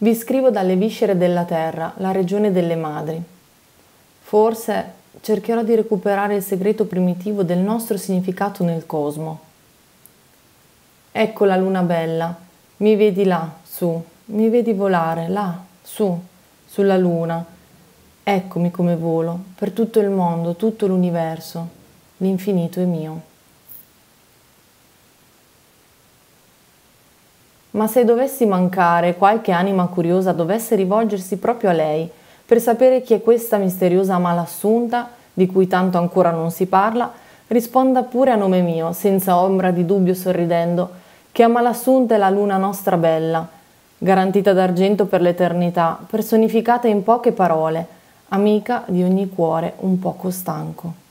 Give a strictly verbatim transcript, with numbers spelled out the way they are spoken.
Vi scrivo dalle viscere della terra, la regione delle madri. Forse cercherò di recuperare il segreto primitivo del nostro significato nel cosmo. Ecco la luna bella, mi vedi là, su, mi vedi volare, là, su, sulla luna. Eccomi come volo, per tutto il mondo, tutto l'universo, l'infinito è mio. Ma se dovessi mancare, qualche anima curiosa dovesse rivolgersi proprio a lei, per sapere chi è questa misteriosa malassunta, di cui tanto ancora non si parla, risponda pure a nome mio, senza ombra di dubbio sorridendo, che Amalassunta è la luna nostra bella, garantita d'argento per l'eternità, personificata in poche parole, amica di ogni cuore un poco stanco.